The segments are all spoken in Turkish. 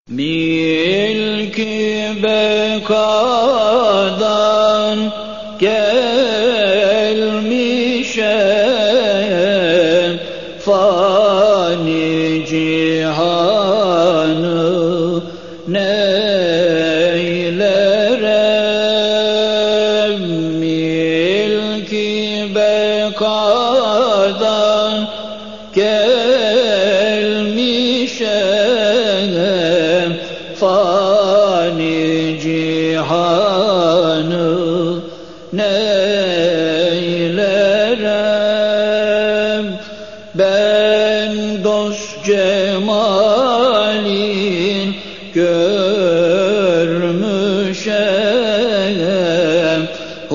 Milk-i bekadan gelmişem, fani cihanı neylerem. Milk-i bekadan gelmişem, fani cihanı neylerem. Ben dost cemalin görmüşem,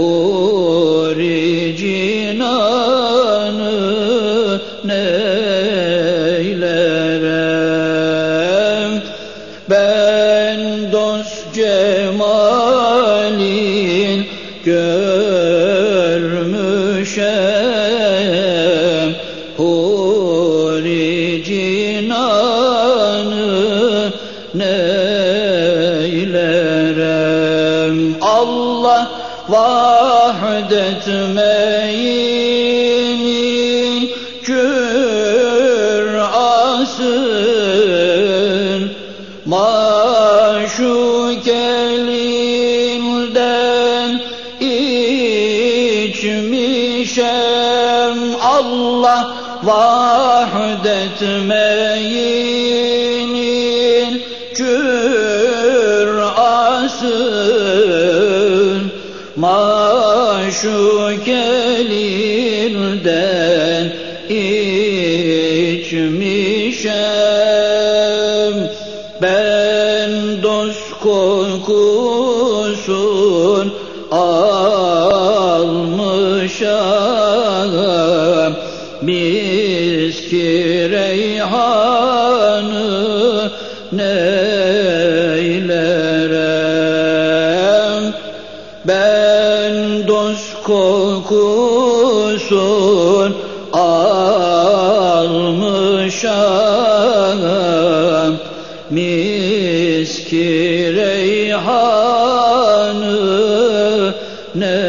huri cinanı neylerem. Ben dost cemalin görmüşem, huri cinanı neylerem. Allah vahdet meyinin kürasın, maşuk elinden içmişem. Allah vahdet meyinin kürasın, maşuk elinden içmişem. Ben dost kokusun almışam, miski reyhanı neylerem. Ben dost kokusun almışam, miski reyhanı